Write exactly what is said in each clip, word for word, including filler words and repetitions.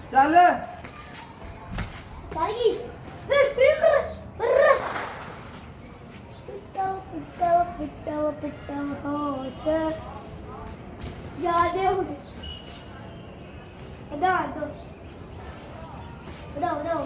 चल सारी पिट्टा पिट्टा पिट्टा पिट्टा होश याद है अदा तो अदा अदा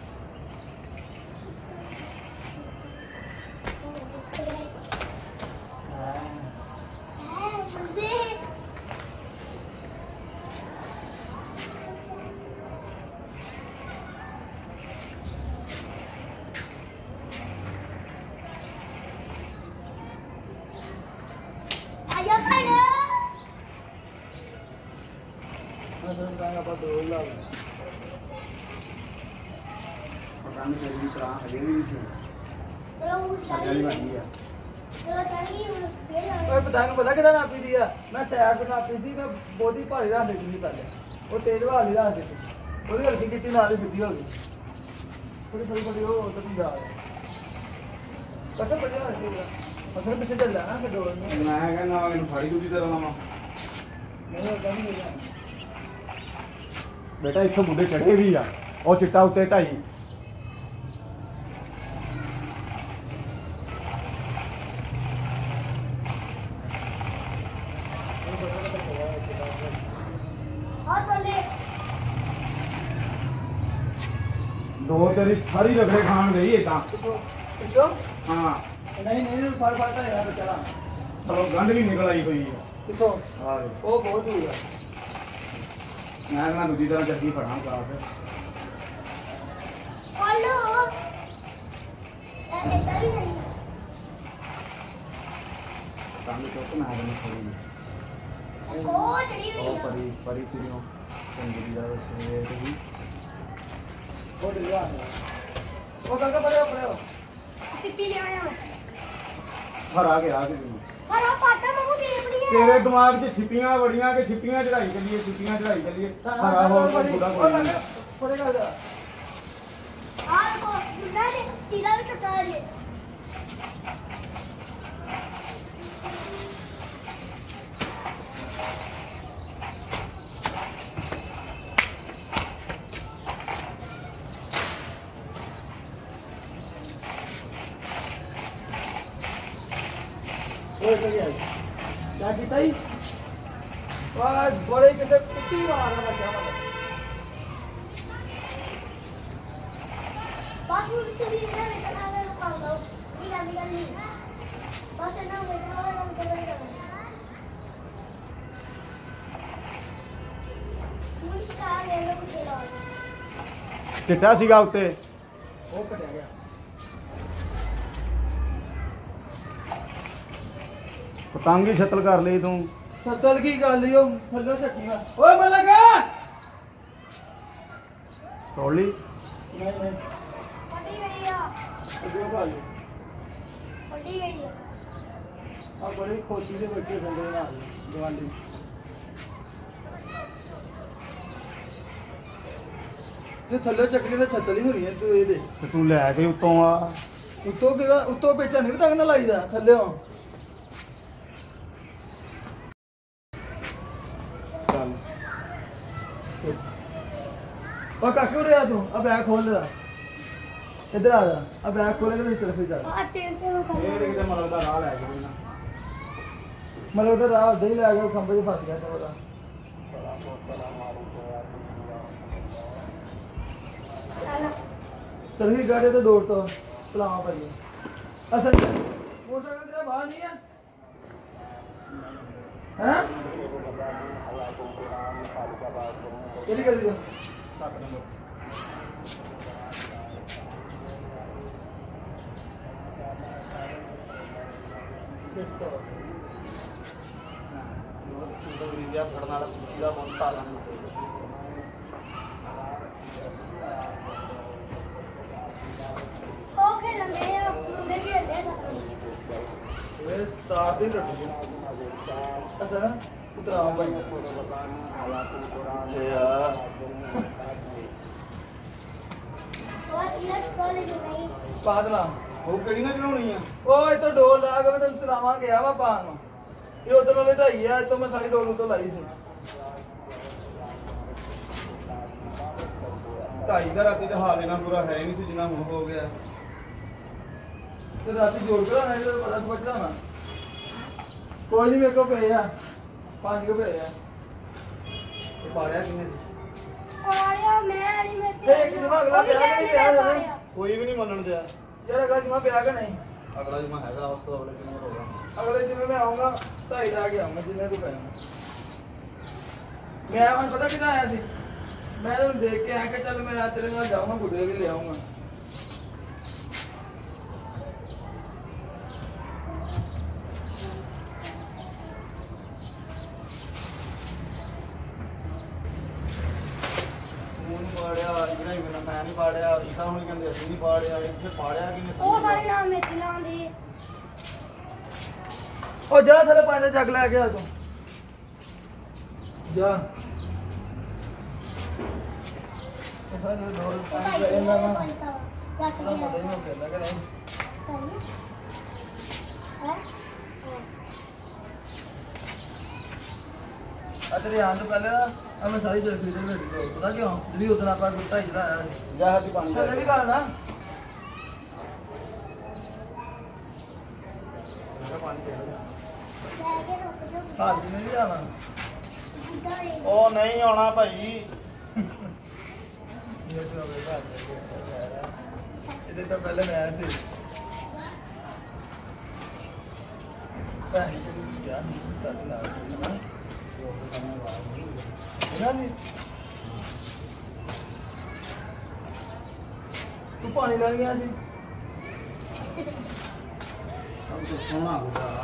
पतंग पता कि नापी दी है मैं सैर पर नापी थी मैं बहुत ही भारी रख दी पहले वो तेज वाली रख दी थोड़ी हल्की की नाल सीधी हो गई थोड़ी थोड़ी थोड़ी वो उधर जा पता बढ़िया फसल पीछे चल रहा ना फिर डोर में मैं कहना इन फाड़ी दूधी तरह लावा नहीं होता नहीं होता बेटा इस मुंडे चढ़े भी आ और चिट्टा उत्ते ढाई दो तेरी सारी रगड़े खान गई है हाँ नहीं नहीं फल फलता है बेचारा चलो गंद भी निकल आई हुई है किथों वो बहुत हुई है मैं ना दूसरी तरह जल्दी पढ़ा क्लास हेलो ऐसे तभी नहीं काम तो तो मैं नहीं छोड़ी ओ चली ओ गई परी परी चिड़ियों संगीत दा से भी वो दिया वो काका पड़े पड़े सिप्पी ले आया हर आ गया आ गया हरा पाटा मम्मू दे पड़ी है तेरे दिमाग 'ਚ सिपियां बड़ियां के सिपियां चढ़ाई चलिए सिपियां चढ़ाई चलिए हरा हो पूरा कोई पड़ेगा जा आ को मुन्ना ने सीधा भी कटा दिए वो क्या क्या कीता ही वाह बड़े किसे कुत्ती मार रहा क्या मतलब बस वो तो भी ना निकल आ रहा है पाऊंगा निकल निकल नहीं बस ना बैठा हुआ है हम कर रहे हैं मुझे कहा ले लो कुछ लो चिट्टा सीगा उत्ते वो कट गया पतंग ही छतल कर ਲਈ ਤੂੰ सत्तल की कर लियो थल्लो छक्की में ओए मलका ਤੋੜ ਲਈ नहीं नहीं पटी गई है जो खा ली पटी गई है आ बड़ी खोती से बच्चे संगे ना गवाली ये थल्लो चक्री में छत्तल ही होनी है तू ये दे ਤੇ ਤੂੰ ਲੈ ਕੇ ਉੱਤੋਂ ਆ उत्तो के उत्तो पेचा नहीं पता ना लाईदा थल्ले हो ਚੱਲ और काके उरे आ तू अब बैग खोल दे इधर आ जा अब बैग खोल के इस तरफ ही जा आते हैं तो ਇਹ ਤੇ ਕਿਤੇ ਮਲਕ ਦਾ ਰਾਹ ਲੈ ਕੇ ਨਾ मतलब उधर आ दही ले गया खंबे में फंस गया था बड़ा चल ही गाड़ी तो दौड़ तो पलावा पर ये असल मोटरसाइकिल तेरा बाहर नहीं है हैं तेरी कर दियो ਸੱਤ ਨੰਬਰ तो रिया फड़न वाला कुत्ती का बहुत पालन ओके लंबे मुंडे के ले सकते ये स्टार दिन रट अच्छा उतरा भाई यार और सीधा कॉलेज नहीं पादला ਉਹ ਕਿਹੜੀ ਨਾ ਚੜਾਉਣੀ ਆ ओए तो डोर ला के मैं तेन उतरावा गया वा पान ये उधर वाले ढाई है तो मैं सारी डोर तो लाई थी ਢਾਈ ਦਾ ਰਾਤੀ ਤੇ ਹਾਲ ਇਹਨਾਂ ਪੂਰਾ ਹੈ ਨਹੀਂ ਸੀ ਜਿੰਨਾ ਹੁਣ ਹੋ ਗਿਆ। ਤੇ ਰਾਤੀ ਜੋੜ ਕਰਾ ਨਹੀਂ ਤਾਂ ਪਤਾ ਪੁੱਛਣਾ ਨਾ ਕੋਈ ਨਹੀਂ ਮੇਰੇ ਕੋ ਪਏ ਆ ਪੰਜ ਕੋ ਪਏ ਆ ਇਹ ਪਾੜਿਆ ਕਿੰਨੇ ਆਇਆ ਮੈਂ ਨਹੀਂ ਮੈਂ ਤੇ ਇੱਕ ਜਮਾ ਅਗਲਾ ਪਿਆ ਕਿ ਨਹੀਂ ਪਿਆ ਜਦ ਕੋਈ ਵੀ ਨਹੀਂ ਮੰਨਣ ਦਿਆ। ਯਾਰ ਅਗਲਾ ਜਮਾ ਪਿਆ ਕਿ ਨਹੀਂ ਅਗਲਾ ਜਮਾ ਹੈਗਾ ਉਸ ਤੋਂ ਅਗਲੇ ਕਿੰਨੇ ਹੋਗਾ। ਅਗਲੇ ਜਿਵੇਂ ਮੈਂ ਆਉਂਗਾ ਢਾਈ ਲਾ ਕੇ ਆਉਂਗਾ ਜਿੰਨੇ ਤੂੰ ਕਹੇਂਗਾ। ਮੈਂ ਹੁਣ ਪਤਾ ਕਿੱਦਾਂ ਆਇਆ ਸੀ ਮੈਂ ਤੈਨੂੰ ਦੇਖ ਕੇ ਆਇਆ ਕਿ ਚੱਲ ਮੈਂ ਤੇਰੇ ਨਾਲ ਜਾਊਂਗਾ ਗੁੱਡੇ ਵੀ ਲਿਆਉਂਗਾ। ਪਾੜਿਆ ਜਿਹੜਾ ਹੀ ਮੈਂ ਮੈਂ ਨਹੀਂ ਪਾੜਿਆ ਇਸਾ ਹੁਣ ਕਹਿੰਦੇ ਅਸੀਂ ਨਹੀਂ ਪਾੜਿਆ ਇੱਥੇ ਪਾੜਿਆ ਕਿੰਨੇ ਉਹ ਸਾਰੇ ਨਾਮ ਮੇਥੇ ਲਾਉਂਦੇ ਉਹ ਜਾ ਥੱਲੇ ਪਾਣੀ ਦਾ ਜੱਗ ਲੈ ਕੇ ਆ ਤੂੰ ਜਾ ਇਹ ਸਾਰੇ ਢੋਲ ਪਾਣੀ ਦਾ ਇਹਨਾਂ ਨਾਲ ਲੱਟ ਨਾ ਪਤਾ ਹੀ ਨਹੀਂ ਕਹਿੰਦਾ ਕਿ ਨਹੀਂ ਆ ਤੇਰੇ ਆਉਣ ਤੋਂ ਪਹਿਲੇ ਨਾ ਆ ਮੈਂ ਸਾਰੀ ਜਲ ਖਰੀਦ ਲਈ ਪਤਾ ਕਿਉਂ ਜਿਹੜੀ ਉਦੋਂ ਆਪਾਂ ਗੁੱਟਾ ਚੜਾਇਆ ਸੀ ਜਾ ਹੱਥੀ ਪਾਣੀ ਥੱਲੇ ਵੀ ਕਰ ਨਾ ਪਾਣੀ ਹਾਜੀ ਨੇ ਵੀ ਆਣਾ ਉਹ ਨਹੀਂ ਆਉਣਾ ਭਾਈ ਇਹਦੇ ਤੋਂ ਪਹਿਲੇ ਮੈਂ ਆਇਆ ਸੀ ਭੈਣ ਜੀ ਕਿਹਾ ਤੁਹਾਡੇ ਨਾਲ ਸੀ ਨਾ ਇਹਨਾਂ ਦੀ ਤੂੰ ਪਾਣੀ ਲੈਣ ਗਿਆ ਸੀ ਸਭ ਤੋਂ ਸੋਹਣਾ ਹੋਗਾ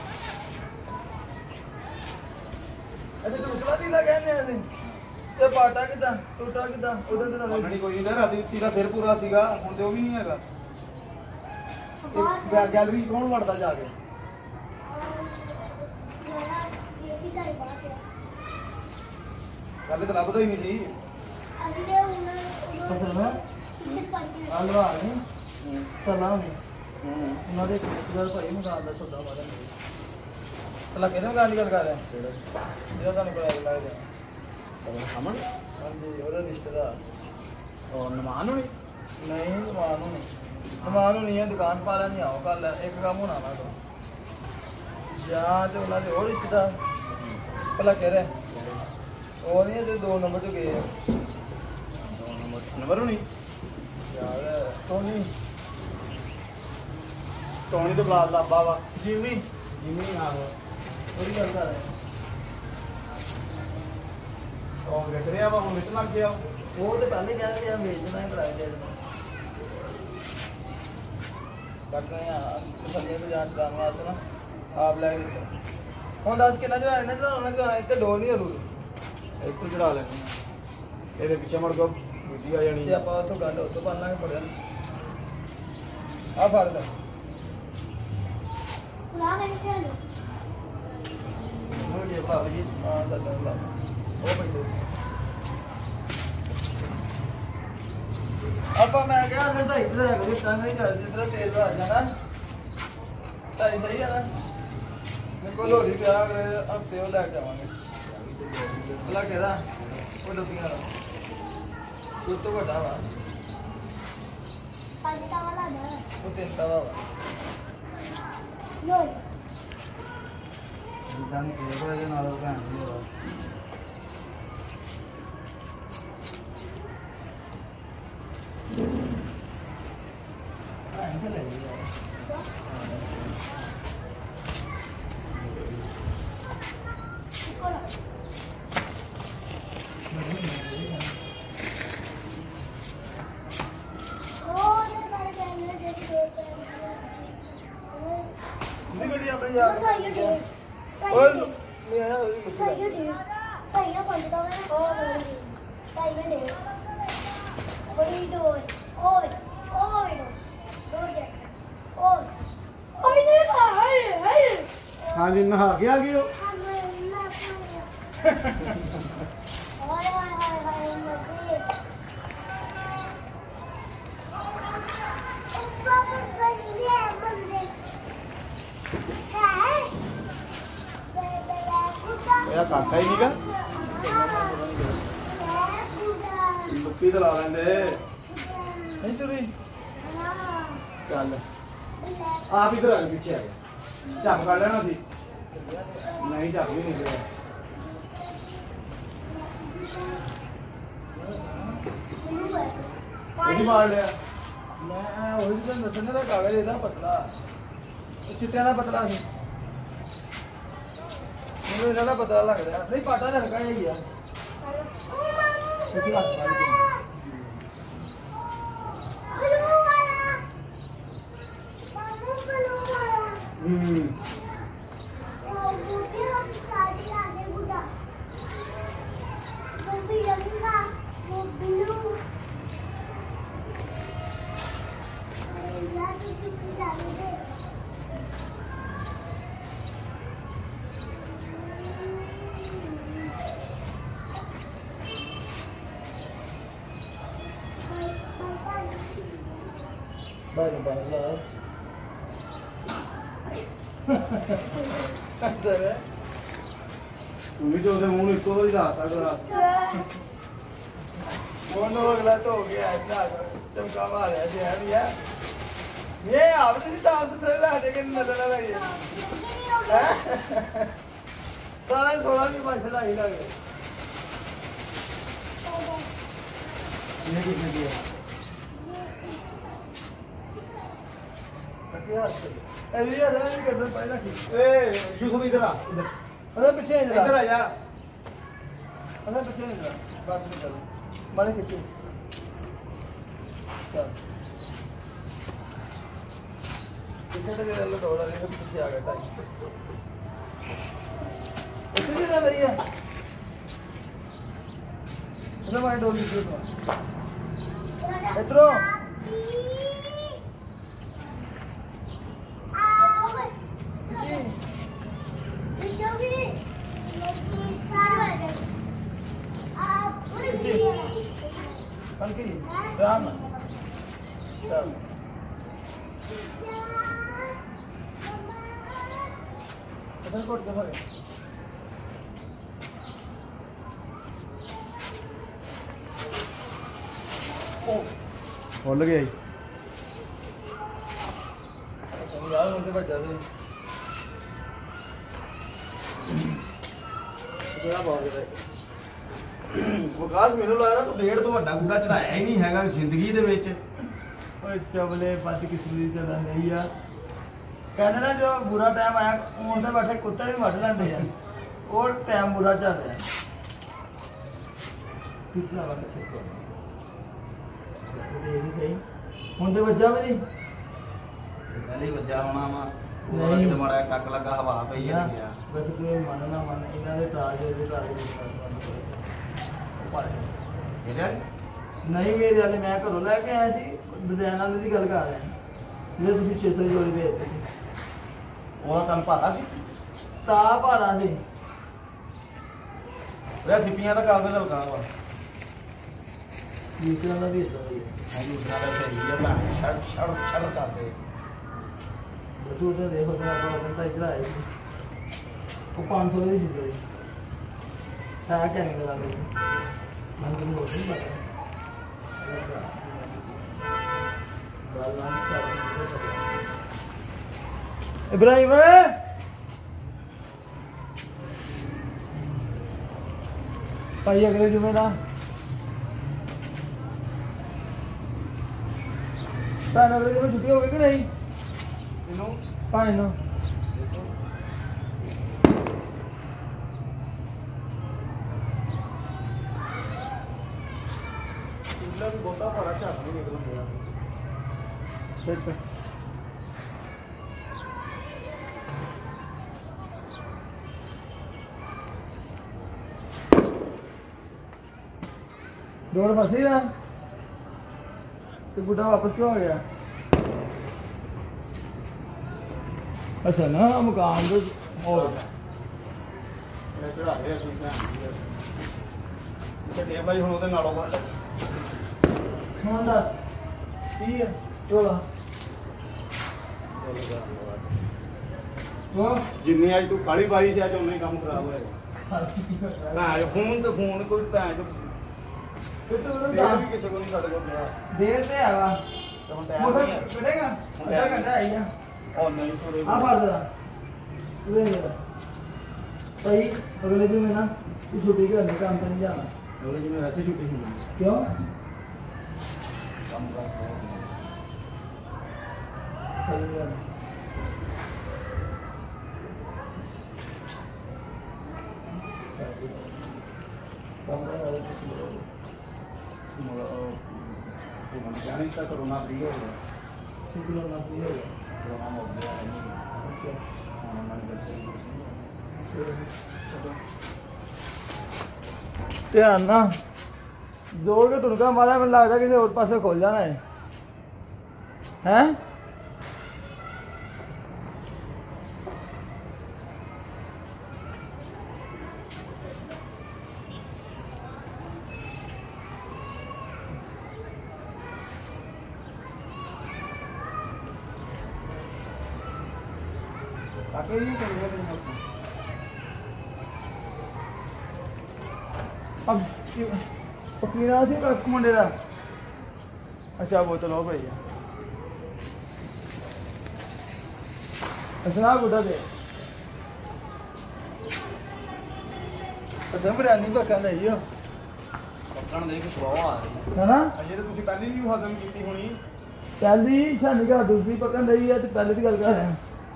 ਅੱਛਾ ਤੂੰ ਉਤਲਾ ਦੀ ਲਾ ਕਹਿੰਦੇ ਆ ਸੀ ਤੇ ਪਾਟਾ ਕਿਦਾਂ ਟੁੱਟਾ ਕਿਦਾਂ ਉਹਦੇ ਤੇ ਨਾਲ ਮੰਨਣੀ ਕੋਈ ਨਹੀਂ ਰਾਤੀ ਤੀਰਾ ਫਿਰ ਪੂਰਾ ਸੀਗਾ ਹੁਣ ਤੇ ਉਹ ਵੀ ਨਹੀਂ ਹੈਗਾ। ਇਹ ਗੈਲਰੀ ਕੌਣ ਵੜਦਾ ਜਾ ਕੇ ਗੱਲ ਤਾਂ ਲੱਭਦਾ ਹੀ ਨਹੀਂ ਸੀ। ਹਲਵਾ ਨਹੀਂ ਸਲਾਹ ਨਹੀਂ ਹੂੰ ਉਹਨਾਂ ਦੇ ਰਿਸ਼ਤੇਦਾਰ ਭਾਈ ਮਕਾਨ ਦਾ ਸੌਦਾ ਵਾਲਾ ਨਹੀਂ ਭਲਾ ਕਿਹਦੇ ਮਕਾਨ ਦੀ ਗੱਲ ਕਰ ਰਿਹਾ ਜਿਹੜਾ ਤੁਹਾਨੂੰ ਪਤਾ ਲੱਗਦਾ ਅਮਨ ਹਾਂਜੀ ਉਹਦਾ ਰਿਸ਼ਤੇਦਾਰ ਔਰ ਨਮਾਨ ਹੋਣੀ ਨਹੀਂ ਨਮਾਨ ਨੂੰ ਨਹੀਂ ਨਮਾਨ ਨੂੰ ਨਹੀਂ ਹੈ ਦੁਕਾਨ ਪਾ ਲੈਣੀ ਆਓ ਕਰ ਲੈ ਇੱਕ ਕੰਮ ਹੋਣਾ ਨਾ ਤੋਂ ਜਾਂ ਤੇ ਉਹਨਾਂ ਦੇ ਹੋਰ ਰਿਸ਼ਤੇਦਾਰ ਭਲਾ ਕਹਿ ਰਿਹਾ ਉਹ ਨਹੀਂ ਤੇ ਦੋ ਨੰਬਰ ਤੋਂ ਗਏ ਆ ਨੰਬਰ ਨੰਬਰ ਹੋਣੀ ਯਾਰ ਟੋਨੀ ਟੋਣੀ ਤੋਂ ਬਲਾਦ ਦਾ ਅੱਬਾ ਵਾ ਜਿਮੀ ਜਿਮੀ ਆਹੋ ਉਹਦੀ ਗੱਲ ਕਰ ਰਿਹਾ ਉਹ ਵੇਖ ਰਿਹਾ ਵਾ ਹੁਣ ਵਿੱਚ ਲੱਗ ਗਿਆ ਉਹ ਤੇ ਪਹਿਲੇ ਕਹਿੰਦੇ ਕਿ ਆ ਵੇਚ ਦੇਣਾ ਹੈ ਕਿਰਾਏ ਦੇ ਦੇਣਾ ਕਰਦੇ ਆ ਤਸੱਲੀ ਤੋਂ ਜਾਂਚ ਕਰਨ ਵਾਸਤੇ ਨਾ ਆਪ ਲੈ ਕੇ ਦਿੱਤਾ ਹੁਣ ਦੱਸ ਕਿੰਨਾ ਚੜਾਣਾ ਨਾ ਚੜਾਉਣਾ ਚੜਾਉਣਾ ਇੱਥੇ ਡੋਲ ਨਹੀਂ ਹਲੂ ਇੱਥੋਂ ਚੜਾ ਲੈ ਇਹਦੇ ਪਿੱਛੇ ਮੜ go ਦੂਜੀ ਆ ਜਾਣੀ ਤੇ ਆਪਾਂ ਉੱਥੋਂ ਗੱਲ ਉੱਥੋਂ ਪਾ ਲਾਂਗੇ ਪੜਿਆ ਆ ਫੜ ਲੈ ਹੋ ਜੇ ਭਾਵ ਜੀ ਹਾਂ ਲੈ ਲੈ ਲਾ ਉਹ ਬੈਠੋ ਆਪਾਂ ਮੈਂ ਕਿਹਾ ਨਾ ਢਾਈ ਤੇ ਕਰੀ ਤਾਂ ਨਹੀਂ ਚੱਲ ਜਿਸ ਤਰ੍ਹਾਂ ਤੇਜ਼ ਆ ਜਾਣਾ ਢਾਈ ਸਹੀ ਆ ਨਾ ਮੇਰੇ ਕੋਲ ਲੋੜੀ ਪਿਆ ਅਗਲੇ ਹਫਤੇ ਉਹ ਲੈ ਕੇ ਆਵਾਂਗੇ ਭਲਾ ਕਿਹੜਾ ਉਹ ਡੱਬੀਆਂ ਵਾਲਾ ਉਹ ਤੋਂ ਵੱਡਾ ਵਾ ਉਹ ਤਿੰਨ ਤਵਾ ਵਾ ਜਿੱਦਾਂ ਦੀ ਕੇਕ ਹੋਏ ਨਾਲ ਉਹ ਭੈਣ ਦੀ ਵਾ ਭੈਣ ਚਲੇ ਗਈ ਯਾਰ ਨਹੀਂ ਕਦੀ ਆਪਣੇ ਯਾਰ ਓਏ ਮੈਂ ਆਇਆ ਉਹਦੀ ਮੁੱਠੀ ਲੈ ਹਾਂਜੀ ਨਹਾ ਕੇ ਆ ਗਏ ਹੋ ਇਹ ਕਾਕਾ ਹੀ ਨਹੀਂਗਾ ਚੁੱਪੀ ਤੇ ਲਾ ਲੈਂਦੇ ਨਹੀਂ ਚੁਰੀ ਚੱਲ ਆਪ ਇਧਰ ਆ ਪਿੱਛੇ ਆ ਝੱਕ ਕਰ ਲੈਣਾ ਸੀ ਨਹੀਂ ਝੱਕ ਵੀ ਨਹੀਂ ਗਿਆ ਕਿਹੜੀ ਮਾਰ ਲਿਆ ਮੈਂ ਉਹੀ ਤਾਂ ਦੱਸਣ ਦਾ ਕਾਗਜ਼ ਇਹਦਾ ਪਤਲਾ ਉਹ ਚਿੱਟਿਆਂ ਦਾ ਪਤਲਾ ਸੀ ਮੈਨੂੰ ਇਹਦਾ ਪਤਲਾ ਲੱਗ ਰਿਹਾ ਨਹੀਂ ਪਾਟਾ ਤਾਂ ਹਲਕਾ ਹੀ ਆ ਕਿੱਥੇ ਲੱਗ ਰਿਹਾ ਹੂੰ ਬਾਈ ਨੂੰ ਬਾਈ ਲਾ ਸਰ ਤੂੰ ਵੀ ਉਹਦੇ ਮੂੰਹ ਨੂੰ ਇੱਕੋ ਵਾਰੀ ਲਾਤਾ ਗਲਾ ਮੋਨੋ ਅਗਲਾ तो हो गया इतना चमका मारा है है भैया ये आप से साफ सुथरे लाटे के नजर ना लगे सारा थोड़ा भी मसला ही लगे ये कितने दिया क्या है ये जरा नहीं करना पड़ेगा ਏ ਯੂਸਫ ਇਧਰ ਆ ਇਧਰ अरे पीछे ਇੱਧਰ इधर ਆ ਜਾ अरे पीछे इधर बात नहीं कर बड़े पीछे चल पीछे तो मेरा लोग दौड़ा लेगा पीछे आ गया टाइम इतनी ना रही है अरे माइंड डोल लीजिए तो इतरो Kanki, Ram. Chal. इधर कोट के भरे ओ ਖੁੱਲ ਗਿਆ ਜੀ यार मुझे बचा दे कितना बहुत है ਵਿਕਾਸ ਮੈਨੂੰ ਲੱਗਦਾ ਤੂੰ ਡੇਢ ਤੋਂ ਵੱਡਾ ਗੁੱਡਾ ਚੜਾਇਆ ਹੀ ਨਹੀਂ ਹੈਗਾ ਜ਼ਿੰਦਗੀ ਦੇ ਵਿੱਚ ਓਏ ਚਵਲੇ ਪੱਤ ਕਿਸਮੀ ਚਲਾ ਨਹੀਂ ਆ ਕਹਿੰਦੇ ਨਾ ਜੋ ਬੁਰਾ ਟਾਈਮ ਆਇਆ ਹੁਣ ਤੇ ਬੈਠੇ ਕੁੱਤੇ ਵੀ ਵੱਢ ਲੈਂਦੇ ਆ ਉਹ ਟਾਈਮ ਬੁਰਾ ਚੱਲ ਰਿਹਾ ਪਿਛਲਾ ਵਾਲਾ ਛੇਕੋ ਇਹ ਨਹੀਂ ਸਹੀ ਹੁਣ ਤੇ ਵੱਜਾ ਵੀ ਨਹੀਂ ਪਹਿਲੇ ਹੀ ਵੱਜਾ ਹੋਣਾ ਵਾ ਨਹੀਂ। ਉਹ ਕਿਤੇ ਮਾੜਾ ਜਿਹਾ ਟੱਕ ਲੱਗਾ ਹਵਾ ਪਈ ਆ ਯਾਰ, ਗਿਆ ਬਸ ਤੂੰ ਇਹ ਮੰਨ ਨਾ ਮੰਨ ਇਹਨਾਂ ਦੇ ਤਾਜ ਦੇ ਤਾਰੇ ਦੇ ਇਹਦਾ ਨਹੀਂ ਮੇਰੇ ਵਾਲੇ ਮੈਂ ਘਰੋਂ ਲੈ ਕੇ ਆਇਆ ਸੀ ਡਿਜ਼ਾਈਨ ਵਾਲੇ ਦੀ ਗੱਲ ਕਰ ਰਿਹਾ ਜੇ ਤੁਸੀਂ ਛੇ ਸੌ ਜੋੜੀ ਦੇ ਦਿੱਤੇ ਸੀ ਉਹਦਾ ਤਨ ਭਾਰਾ ਸੀ ਤਾਂ ਭਾਰਾ ਸੀ ਉਹ ਸਿੱਪੀਆਂ ਦਾ ਕਾਗਜ਼ ਲਗਾ ਵਾ ਦੂਸਰਾ ਦਾ ਵੀ ਇਦਾਂ ਹੀ ਹੈ ਹਾਂ ਦੂਸਰਾ ਦਾ ਸਹੀ ਹੈ ਭਲਾ ਛੜ ਛੜ ਛੜ ਕਰਦੇ ਤੂੰ ਤਾਂ ਦੇਖੋ ਤੇ ਆਪਾਂ ਤਾਂ ਇਧਰ ਆਏ ਸੀ ਉਹ ਪੰਜ ਸੌ ਦੀ ਸੀ ਜੋੜੀ ਹੈ ਕਿੰਨੇ ਦਾ ਲੱਗੇ ਮੈਂ ਤੁਹਾਨੂੰ ਹੋਰ ਨਹੀਂ ਪਤਾ इब्राहिम भाई अगले जुमे ना भैन अगले जुमे छुट्टी हो गई कि नहीं ਇਹਨੂੰ भाई नो ਇਹਨਾਂ ਵੀ ਬਹੁਤਾ ਭਾਰਾ ਝੱਟ ਨਹੀਂ ਨਿਕਲਣ ਗਿਆ ठीक है दौड़ फंसी ना तो बुढ़ा वापस क्यों आ गया अच्छा ना मकान तो और ਇਹ ਚੜਾ ਰਿਹਾ ਸੀ ਭੈਣ ਤੇ ਟੇਬਲ ਹੀ ਹੁਣ ਉਹਦੇ ਨਾਲੋਂ ਵੱਡਾ हाँ दस की है चोला वो ਜਿੰਨੀ ਅੱਜ ਤੂੰ ਕਾਲੀ ਬਾਰੀ ਸੀ ਅੱਜ ਉਨਾ ਹੀ ਕੰਮ ਖਰਾਬ ਹੋਇਆ ਭੈਣ ਫੋਨ ਤੇ ਫੋਨ ਕੋਈ ਭੈਣ ਤੇ ਤੂੰ ਉਹਨੂੰ ਫੇਰ ਦੱਸ ਵੀ ਕਿਸੇ ਕੋਲ ਨਹੀਂ ਸਾਡੇ ਕੋਲ ਪਿਆ ਦੇਰ ਤੇ ਆ ਵਾ ਤੇ ਹੁਣ ਟਾਈਮ ਮੋਟਰ ਨਹੀਂ ਹੈ। ਕਰੇਗਾ ਅੱਧਾ ਘੰਟਾ ਆਈ ਆ ਉਹ ਨਹੀਂ ਸੋਰੇ ਆ ਫੜ ਦੇ ਉਰੇ ਜਰਾ ਭਾਈ ਅਗਲੇ ਦਿਨ ਮੈਂ ਨਾ ਇਹ ਛੁੱਟੀ ਕਰਨੀ ਕੰਮ ਤੇ ਨਹੀਂ ਜਾਣਾ ਉਹਦੇ ਜਿਵੇਂ ਵੈਸੇ ਛੁੱਟੀ ਹੁੰਦੀ ਕਿਉਂ ਕੰਮ ਕਰ ਸਕਦਾ ਸਹੀ ਗੱਲ ਕੰਮ ਦਾ ਹਾਲ ਕੁਛ ਨਹੀਂ ਹੋਊਗਾ। ਉਹ ਬੰਦ ਜਾਣੀ ਤਾਂ ਕਰੋਨਾ ਫ੍ਰੀ ਹੋ ਗਿਆ ਠੀਕ ਲੋਨਾ ਕੀ ਹੋ ਗਿਆ ਕਰੋਨਾ ਹੋ ਗਿਆ ਨਹੀਂ ਅੱਛਾ ਹੁਣ ਮਨ ਕਰ ਸਕਦਾ ਧਿਆਨ ਨਾ ਜੋਰ ਕੇ ਤੁਣਕਾ ਮਾਰਿਆ ਮੈਨੂੰ ਲੱਗਦਾ ਕਿਸੇ ਹੋਰ ਪਾਸੇ ਖੁੱਲ ਜਾਣਾ ਹੈ ਹੈ ਕਾਕੇ ਇਹ ਕਹਿੰਦੇ ਨੇ अब पकीना थी एक मुंडे का अच्छा बोतल हो गई असला बुढ़ा दे असम बिरयानी पकन दे यो ਪੱਕਣ ਦੇ ਕੇ ਸਵਾਹ ਆ ਰਹੀ है ना ਅਜੇ ਤਾਂ ਤੁਸੀਂ ਪਹਿਲੇ ਵੀ ਹਜ਼ਮ ਕੀਤੀ ਹੋਣੀ पहली शानी का दूसरी पकन रही है तो पहले की गल कर रहे हैं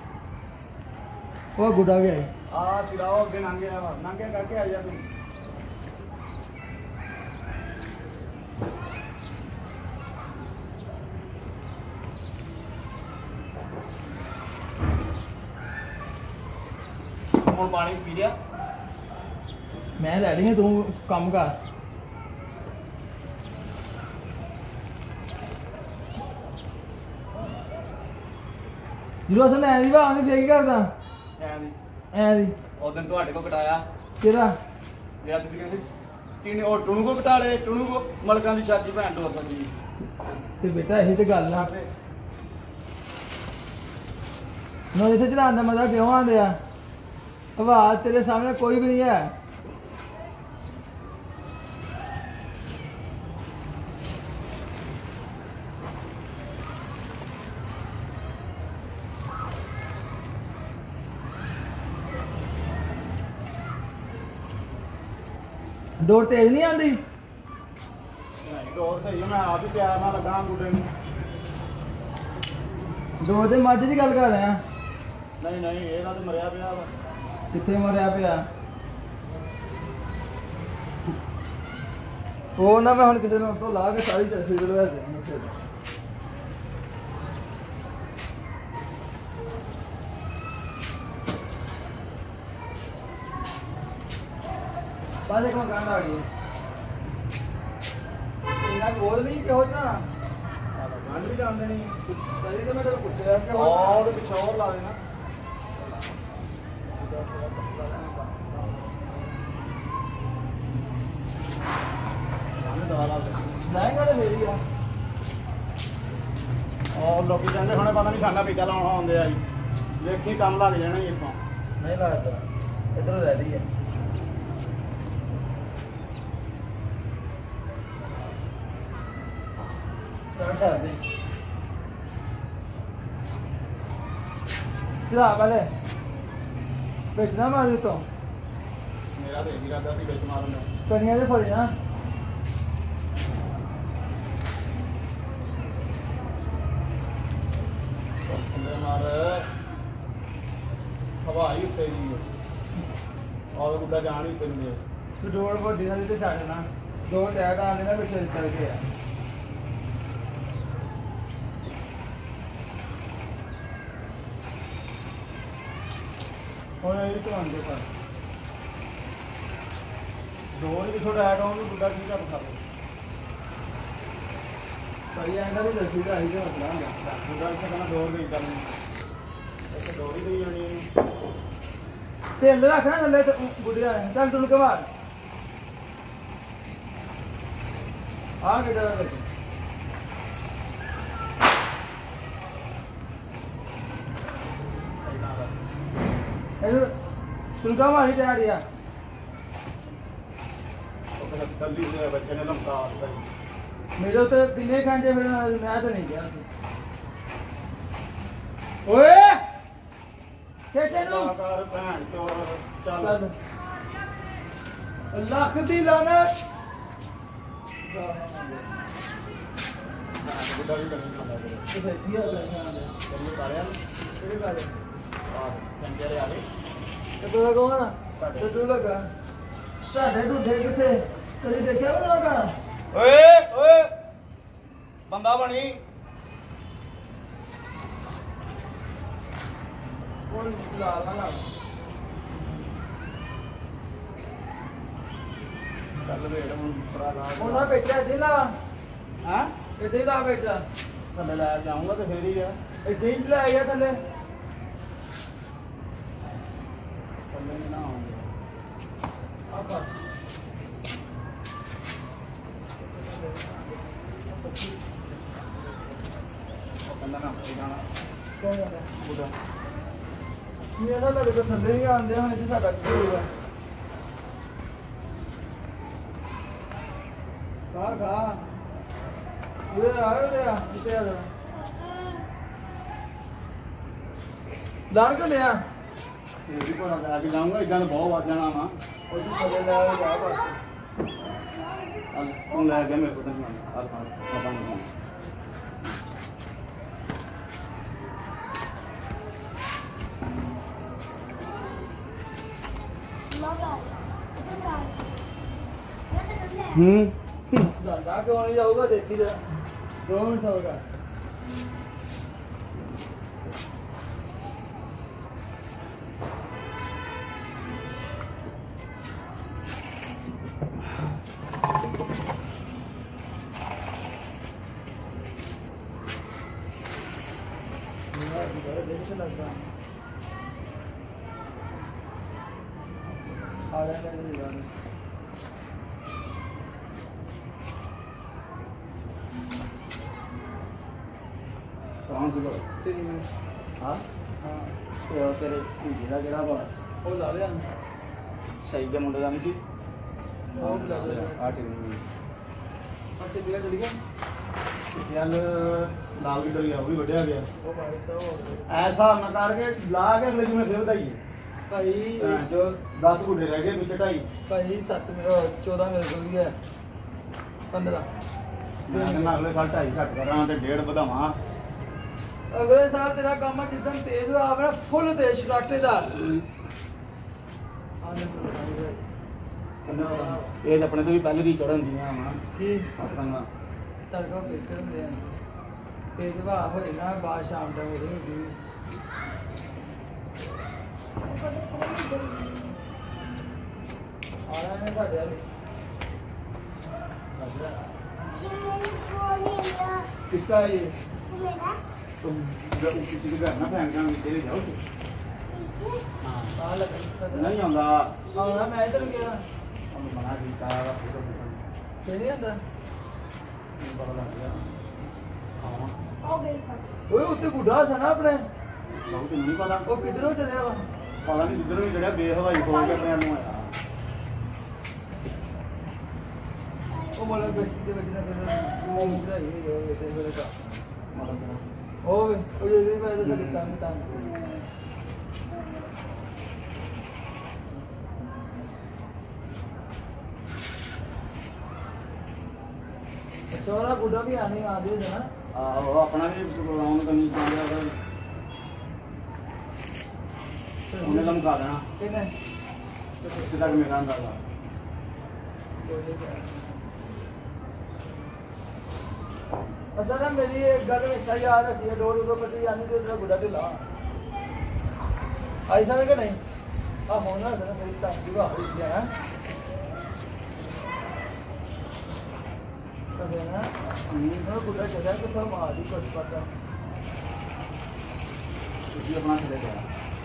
वो गुड़ा गया है ਆ ਸਿਰਾਓ ਅੱਗੇ ਲੰਘਿਆ ਵਾ ਲੰਘਿਆ ਕਰਕੇ ਆ ਜਾ ਤੂੰ ਹੁਣ ਪਾਣੀ ਪੀ ਲਿਆ मैं लै ली तू कम कर ਜਦੋਂ ਅਸਲ ਐ ਦੀ ਵਾ ਆਂਦੀ ਫੇਰ ਕੀ ਕਰਦਾ ਐ ਵੀ ਐ ਦੀ ਉਹ ਦਿਨ ਤੁਹਾਡੇ ਕੋ ਕਟਾਇਆ ਕਿਹੜਾ ਲਿਆ ਤੁਸੀਂ ਕਹਿੰਦੇ ਟੀਨੇ ਉਹ ਟੁਣੂ ਕੋ ਕਟਾ ਲਏ ਟੁਣੂ ਕੋ ਮਲਕਾਂ ਦੀ ਚਾਚੀ ਭੈਣ ਦੋਸਤ ਸੀ ਤੇ ਬੇਟਾ ਇਹੀ ਤੇ ਗੱਲ ਆ ਨਾ ਇੱਥੇ ਚਲਾਉਣ ਦਾ ਮਜ਼ਾ ਕਿਉਂ ਆਉਂਦੇ ਆ ਆਵਾਜ਼ ਤੇਰੇ ਸਾਹਮਣੇ ਕੋਈ ਵੀ ਨਹੀਂ ਹੈ ਡੋਰ ਤੇਜ਼ ਨਹੀਂ ਆਉਂਦੀ ਨਹੀਂ ਦੋਸਤ ਸਹੀ ਆ, ਮੈਂ ਆਪ ਹੀ ਪਿਆਰ ਨਾਲ ਲੱਗਾ ਗੁੱਡੇ ਨੂੰ ਡੋਰ ਦੇ ਮੱਝ ਦੀ ਗੱਲ ਕਰ ਰਿਹਾ ਨਹੀਂ ਨਹੀਂ ਇਹਦਾ ਤੇ ਮਰਿਆ ਪਿਆ ਵਾ ਕਿੱਥੇ ਮਰਿਆ ਪਿਆ ਉਹ ਨਾ ਮੈਂ ਹੁਣ ਕਿਸੇ ਨੂੰ ਤੋਂ ਲਾ ਕੇ ਸਾਰੀ ਤਰਫੀ ਦਲਵਾ ਦੇ ਬਾਲੇ ਕੋਲ ਗਾਣਾ ਆ ਗਈ ਇਹਨਾਂ ਕੋਲ ਨਹੀਂ ਕਿਹੋ ਨਾ ਗੰਢ ਵੀ ਜਾਂਦੇ ਨਹੀਂ ਸਹੀ ਤਾਂ ਮੈਂ ਤੈਨੂੰ ਪੁੱਛਿਆ ਕਿ ਔਰ ਪਿਛੋਂ ਹੋਰ ਲਾ ਦੇਣਾ ਗੰਢ ਦਵਾ ਲਾ ਦੇ ਲਾਏਗਾ ਤਾਂ ਮੇਰੀ ਆ ਔਰ ਲੋਕੀ ਕਹਿੰਦੇ ਹੁਣੇ ਪਤਾ ਨਹੀਂ ਸਾਡਾ ਪੀਤਾ ਲਾਉਣਾ ਆਉਂਦੇ ਆ ਜੀ ਦੇਖੀ ਕੰਮ ਲੱਗ ਜਾਣਾ ਜੀ ਇੱਥੋਂ ਨਹੀਂ ਲੱਗਦਾ ਇਧਰੋਂ ਰਹਿ ਰਹੀ ਹੈ ਚੱਲ ਛੱਡ ਦੇ ਚਲਾ ਪਹਿਲੇ ਵਿੱਚ ਨਾ ਮਾਰ ਦਿੱਤੋ ਮੇਰਾ ਤੇ ਇਹੀ ਇਰਾਦਾ ਸੀ ਵਿੱਚ ਮਾਰਨ ਦਾ ਕਣੀਆਂ ਦੇ ਫੜੇ ਨਾ ਅੰਦਰ ਮਾਰ ਹਵਾਈ ਉੱਤੇ ਦੀ ਔਰ ਗੁੱਡਾ ਜਾਣ ਹੀ ਉੱਤੇ ਨੂੰ ਦੇ ਤੂੰ ਡੋਰ ਵੱਡੀ ਨਾਲ ਤੇ ਛੱਡ ਨਾ ਦੋ ਟੈਟ ਆਉਂਦੇ ਨਾ ਵਿੱਚ ਚੱਲ ਕੇ ਆ ਹੁਣ ਇਹ ਤੋਂ ਆਂਦੇ ਪਰ ਦੋ ਹੀ ਛੋਟਾ ਐਡ ਆਉਂ ਗੁੱਡਾ ਠੀਕ ਆ ਬਖਾ ਦੇ ਭਾਈ ਐਂਦਾ ਵੀ ਦੱਸੀ ਦਾ ਆਈ ਤੇ ਮਤਲਬ ਹੁੰਦਾ ਗੁੱਡਾ ਇੱਥੇ ਕਹਿੰਦਾ ਡੋਰ ਗਈ ਕਰਨ ਇੱਥੇ ਡੋਰ ਹੀ ਗਈ ਜਾਣੀ ਇਹਨੂੰ ਤੇਲ ਰੱਖਣਾ ਥੱਲੇ ਤੇ ਗੁੱਡਿਆ ਚੱਲ ਤੂੰ ਕਮਾਰ ਆ ਕਿਹਦਾ ਵਿੱਚ ਇਹਨੂੰ ਤੂੰ ਕਮਾਰ ਹੀ ਚੜਿਆ ਉਹ ਕਹਿੰਦਾ ਕੱਲੀ ਦੇ ਬੱਚੇ ਨੇ ਲਮਕਾ ਦਿੱਤਾ ਜੀ। ਮੇਰੇ ਉੱਤੇ ਕਿੰਨੇ ਘੰਟੇ ਫਿਰ ਮੈਂ ਤਾਂ ਨਹੀਂ ਗਿਆ ਸੀ। ਓਏ ਕਿੱਥੇ ਨੂੰ ਕਰ ਭੈਣ ਚੋਰ ਚੱਲ ਚੱਲ ਲੱਖ ਦੀ ਲਾਨਤ ਬੁੱਢਾ ਵੀ ਕਰਨੀ ਚਾਹੁੰਦਾ ਤੇਰੇ ਕਿਥੇ ਕੀ ਆ ਗਿਆ ਚੱਲੀ ਕਾਰਿਆ ਕਿਹੜੇ ਗੱਲ ਆਹ ਕੰਜਰੇ ਆ ਗਏ ਤੇ ਤੂੰ ਕੌਣ ਆ ਸਾਡੇ। ਤੇ ਤੂੰ ਲੱਗਾ ਤੁਹਾਡੇ ਢੁੱਡੇ ਕਿੱਥੇ ਕਦੀ ਦੇਖਿਆ ਵੀ ਨਾ ਲੱਗਾ ਓਏ ਓਏ ਬੰਦਾ ਬਣੀ ਕੋਲ ਲਾ ਲਾ ਲਾ ਚੱਲ ਵੇੜ ਹੁਣ ਪਰਾ ਲਾ ਉਹਨਾਂ ਵੇਚਿਆ ਸੀ ਨਾ ਹਾਂ ਇੱਥੇ ਹੀ ਲਾ ਵੇਚਿਆ ਥੱਲੇ ਲੈ ਜਾਊਂਗਾ ਤੇ ਫੇਰ ਹੀ ਆ ਇੱਥੇ ਹੀ ਲੈ ਗਿਆ ਥੱਲੇ ਥੱਲੇ ਨਹੀਂ ਨਾ ਆਉਂਗੇ ਆਪਾਂ ਉਹ ਕਹਿੰਦਾ ਨਾ ਫੇਰ ਜਾਣਾ ਕੌਣ ਜਾਂਦਾ ਬੁੱਢਾ ਕੀ ਇਹਦਾ ਤੁਹਾਡੇ ਕੋਲ ਥੱਲੇ ਨਹੀਂ ਆਉਂਦੇ ਹੁਣ ਇੱਥੇ ਸਾਡਾ ਕੀ ਹੋਊਗਾ ਖਾ ਖਾ ਉਰੇ ਆ ਉਰੇ ਆ ਇੱਥੇ ਆ ਜਾ ਲਾਣ ਕੇ ਲਿਆ ਇਹ ਵੀ ਕੋਣਾ ਲੈ ਕੇ ਜਾਊਂਗਾ ਇਦਾਂ ਤਾਂ ਬਹੁਤ ਵੱਜ ਜਾਣਾ ਵਾ ਉਹ ਤੂੰ ਥੱਲੇ ਲੈ ਆ ਜਾ ਬਸ ਚੱਲ ਤੂੰ ਲੈ ਗਿਆ ਮੇਰੇ ਕੋਲ ਨਹੀਂ ਆਉਂਦਾ ਆ ਖਾ ਪਤਾ ਨਹੀਂ ਮਾਮਾ ਇਹ ਤਾਂ ਮੈਂ ਤਾਂ ਲੈ ਹੂੰ ਜਾਂਦਾ ਕਿਉਂ ਨਹੀਂ ਜਾਊਗਾ ਦੇਖੀ ਜਰਾ ਦੋ ਮਿੰਟ ਹੋਗਾ आ रहा है ਕੌਣ ਸੀ ਬੋਲ तीन मिनट ਹਾਂ हाँ ਤੇ ਉਹ ਤੇਰੇ ਜਿਹੜਾ ਜਿਹੜਾ ਵਾ वो ला लिया ਸਹੀ ਦੇ ਮੁੰਡੇ ਦਾ ਨਹੀਂ ਸੀ वो भी ला लिया ਆ ਟੀਮ अच्छा दिया चली गया ਚੱਲ ਲਾਲ ਦੀ ਡੋਰੀ ਆ ਉਹ ਵੀ ਵੱਢਿਆ ਗਿਆ वो मार तो ਐਸਾ ਨਾ ਕਰਕੇ ਲਾ ਕੇ ਅਗਲੇ ਜਿਵੇਂ ਫਿਰ ਵਧਾਈਏ भाई ਜੋ ਦਸ ਗੁੱਡੇ ਰਹਿ ਗਏ ਵਿੱਚ ਢਾਈ भाई सात में चौदह मेरे को लिया पंद्रह ਮੈਂ ਕਹਿੰਦਾ ਅਗਲੇ ਸਾਲ ਢਾਈ ਘੱਟ ਕਰਾਂ ਤੇ ਡੇਢ ਵਧਾਵਾਂ अगले साल तेरा काम है जितना तेज हो आपने फुल तेज शराटेदार ਇਹ ਤਾਂ ਆਪਣੇ ਤੋਂ ਵੀ ਪਹਿਲੇ ਦੀ ਚੜਨ ਦੀਆਂ ਵਾ की ਆਪਣਾ तड़का पेकर दे तेज हवा हो ना बाद शाम तक हो रही आ रहा है साढ़े वाले किसका है ये मेरा तुम जब किसी के घर ना फेंक जाओ तेरे जाओ तो आ लगा इसका नहीं आंदा आना मैं इधर गया हम मना ਕੀਤਾ ਵਾ ਫਿਰ फिर नहीं आता ਪਤਾ ਲੱਗ ਗਿਆ ਹਾਂ हो गई था ओए उत्ते बुढ़ा था ना अपने ਬਹੁਤ ਨਹੀਂ ਪਤਾ वो किधरों चले वा ਪਤਾ ਨਹੀਂ ਜਿੱਧਰੋਂ ਵੀ ਜਿਹੜਾ ਬੇਹਵਾਈ ਹੋ ਕੇ ਆਪਣੇ ਨੂੰ ਆਇਆ वो मोला बेच के बजना कर वो इधर ही है ये तेरे वाले का ਮਤਲਬ ओ वे ओ ये ये वाले तो तंग तंग चौरा बुढ़ा भी आने आदे थे ना ਆਹੋ ਆਪਣਾ ਵੀ ਰੌਣ ਕਰਨੀ ਚਾਹੁੰਦਾ ਅਗਰ ਉਹਨੇ ਲਮਕਾ ਦੇਣਾ किने ਇੱਥੇ ਤੱਕ ਮੇਰਾ ਅੰਦਾਜ਼ਾ अच्छा ना मेरी एक गल हमेशा याद रखी है डोर को पट्टी आनी तो तेरा बुढ़ा ढिला ऐसा है कि नहीं हाँ होना है ना मेरी टांगी हुआ हुई है ना कभी ना मैं बुढ़ा चला कि तो मार ही कुछ पता ਤੁਸੀਂ ਆਪਣਾ ਛੱਡੇ ਗਿਆ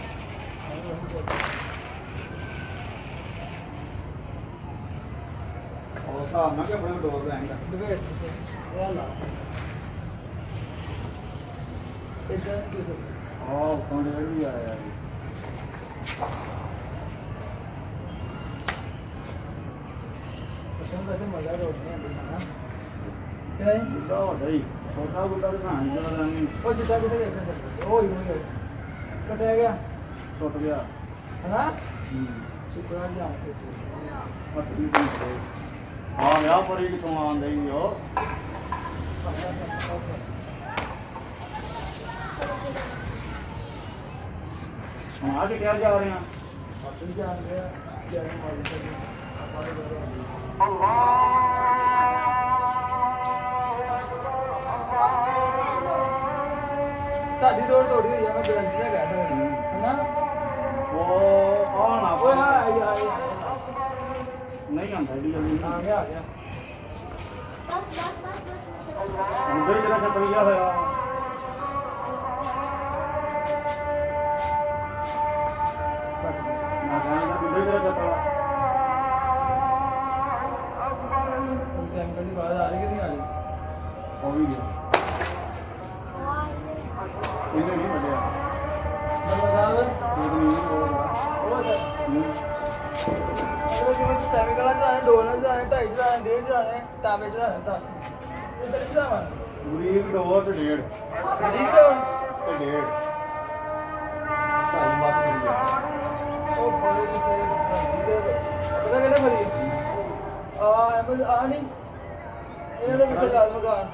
ਉਹ ਹਿਸਾਬ ਨਾਲ ਕਿ ਆਪਣੇ ਡੋਰ ਲੈਂਗਾ डिबेट ये ला इधर की ਆਹ ਕੌਣ ਵੀ ਆਇਆ ਜੀ ਬੱਚਿਆਂ ਦਾ ਤੇ ਮਜ਼ਾ ਰੋਟੀਆਂ ਦੇ ਖਾਣਾ ਕਿਹੜਾ ਹੈ ਬੁੱਢਾ ਵੱਡਾ ਹੀ ਛੋਟਾ ਬੁੱਢਾ ਤੇ ਕਹਾਣੀ ਚਲਾ ਜਾਣੀ ਉਹ ਜਿੱਦਾਂ ਕਿਤੇ ਵੇਖਣ ਸਕਦੇ ਉਹ ਹੀ ਹੋਈ ਕਟਿਆ ਗਿਆ ਟੁੱਟ ਗਿਆ ਹਨਾ ਹੂੰ ਸ਼ੁਕਰਾਂ ਜੀ ਆ ਕੇ ਪਤਲੀ ਦੀ ਆ ਗਿਆ ਪਰ ਇਹ ਕਿਥੋਂ ਆਉਂਦਾ ਹੀ ਉਹ ਹੁਣ ਆ ਕੇ ਕਿਆ ਜਾ ਰਹੇ ਆ ਆਪਣੀ ਜਾਣ ਗਿਆ ਜੈ ਮਾਤਾ ਦੀ ਸਾਰੇ ਬਰੋ ਤੁਹਾਡੀ ਡੋਰ ਤੋੜੀ ਹੋਈ ਆ ਮੈਂ ਗਰੰਟੀ ਨਾਲ ਕਹਿ ਸਕਦਾ ਹਨਾ ਉਹ ਆ ਨਾ ਓਏ ਹਾਂ ਆਈ ਆਈ ਨਹੀਂ ਆਉਂਦਾ ਏਡੀ ਜਲਦੀ ਆ ਗਿਆ ਆ ਗਿਆ बस बस बस बस चलो ਮੁੰਡੇ ਹੀ ਜਿਹੜਾ ਛੱਤ ਗਿਆ ਹੋਇਆ ਨਾ ਕਹਿੰਦਾ ਮੁੰਡੇ ਜਿਹੜਾ ਛੱਤ ਵਾਲਾ ਤੇ ਅੰਕਲ ਦੀ ਬਾਤ ਆ ਰਹੀ ਕਿ ਨਹੀਂ ਆ ਰਹੀ ਉਹ ਵੀ ਗਿਆ ਇਹਨੇ ਨਹੀਂ ਵੱਡਿਆ ਬੰਦਾ ਸਾਹਿਬ ਇਹ ਨਹੀਂ ਬੋਲਦਾ ਉਹ ਤਾਂ ਹੂੰ ਅਗਰ ਜਿਵੇਂ ਤੁਸੀਂ ਟਾਈਮ ਕਲਾ ਚਲਾਣੇ ਡੋਰ ਨਾਲ ਚਲਾਣੇ ਢਾਈ ਚਲਾਣੇ ਡੇਢ ਚਲਾਣੇ ਤਾਵੇ ਚਲਾਣੇ ਦਸ ਇੱਧਰ ਹੀ ਚਲਾਵਾਂ ਪੂਰੀ ਡੋਰ ਤੇ ਡੇਢ ਠੀਕ ਡੋਰ ਤੇ ਡੇਢ ਸਾਰੀ ਬਾਤ ਕਰੀ ਜਾ ਉਹ ਬੜੇ ਕਿਸੇ ਦੇ ਪਤਾ ਕਿਹਨੇ ਭਰੀ ਆ ਐਮਲ ਆ ਨਹੀਂ ਇਹਨਾਂ ਨੇ ਕਿਸੇ ਲਾਲ ਮਕਾਨ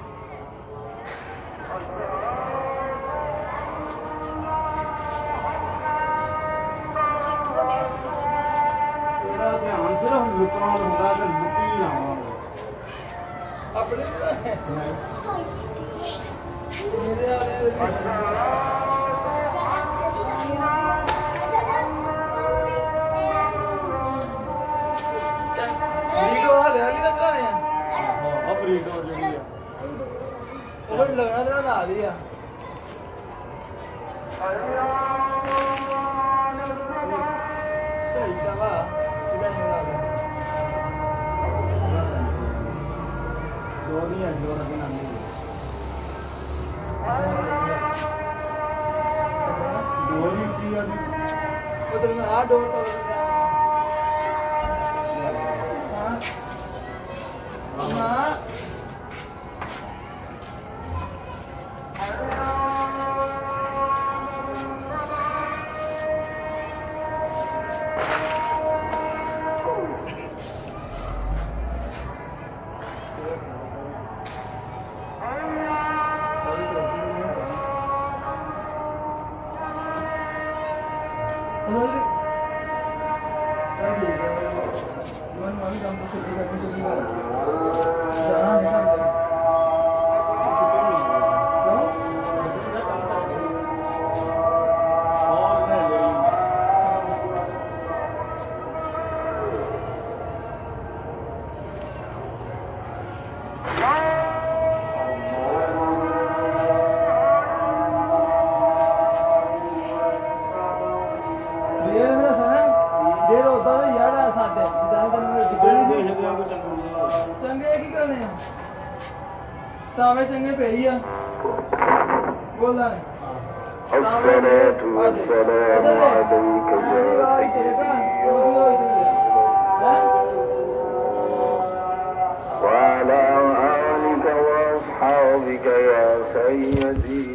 ਤੇਰਾ ਧਿਆਨ ਸਿਰਫ ਲੁੱਟਣਾ ਹੁੰਦਾ ਤੇ ਲੁੱਟੀ ਜਾਵਾਂਗੇ ਆਪਣੇ ਨਹੀਂ ਮੇਰੇ ਵਾਲੇ ਰੀਡੋ ਵਾਲੇ ਵਾਲੀ ਦਾ ਚਲਾਣੇ ਆ ਆ ਫਰੀ ਡੋਰ ਜਿਹੜੀ ਆ ਉਹ ਲੱਗਣਾ ਤੇ ਨਾਲ ਹੀ ਆ ਢਾਈ ਦਾ ਵਾ ਇਹਦਾ ਨਹੀਂ ਲੱਗਦਾ ਡੋਰ ਨਹੀਂ ਹੈ ਡੋਰ ਅੱਗੇ ਨਾ ਨਹੀਂ ਡੋਰ ਨਹੀਂ ਸੀ ਆ ਜੀ ਉਧਰ ਮੈਂ ਆ ਡੋਰ ਤੋਂ ਹਾਂ ਹਾਂ ਚੰਗੇ ਕੀ ਕਰਨੇ ਆ ਤਾਵੇ ਚੰਗੇ ਪਈ ਆ ਬੋਲਦਾ الصلاة والسلام عليك يا سيدي وعلى آلك وأصحابك يا سيدي